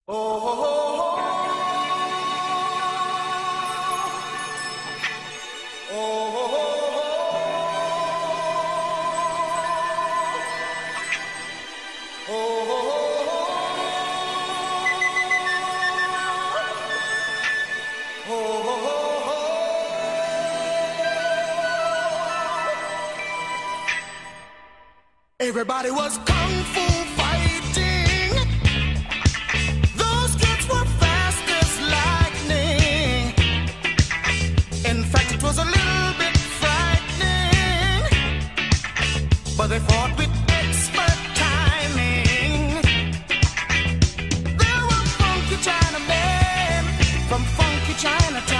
Everybody was kung fu fighting. Those kids were fast as lightning. In fact, it was a little bit frightening, but they fought with expert timing. There were funky Chinamen from funky Chinatown.